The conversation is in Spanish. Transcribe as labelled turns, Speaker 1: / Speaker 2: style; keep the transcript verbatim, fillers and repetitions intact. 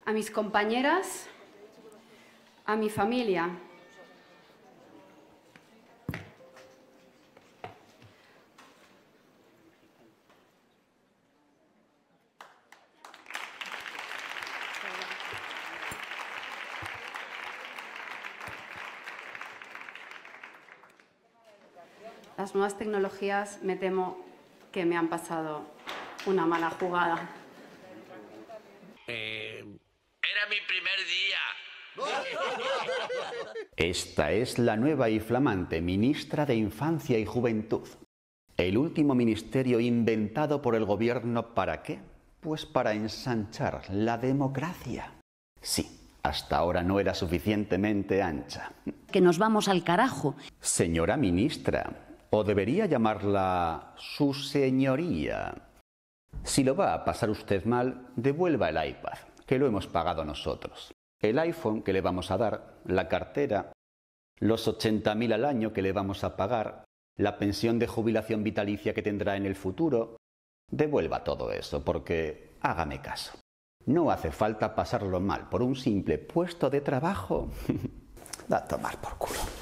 Speaker 1: a mis compañeras, a mi familia, las nuevas tecnologías me temo que me han pasado una mala jugada.
Speaker 2: Eh, era mi primer día.
Speaker 3: Esta es la nueva y flamante ministra de Infancia y Juventud. El último ministerio inventado por el gobierno, ¿para qué? Pues para ensanchar la democracia. Sí, hasta ahora no era suficientemente ancha.
Speaker 4: Que nos vamos al carajo.
Speaker 3: Señora ministra, o debería llamarla su señoría. Si lo va a pasar usted mal, devuelva el iPad, que lo hemos pagado nosotros. El iPhone que le vamos a dar, la cartera, los ochenta mil al año que le vamos a pagar, la pensión de jubilación vitalicia que tendrá en el futuro. Devuelva todo eso, porque hágame caso. No hace falta pasarlo mal por un simple puesto de trabajo. Da a tomar por culo.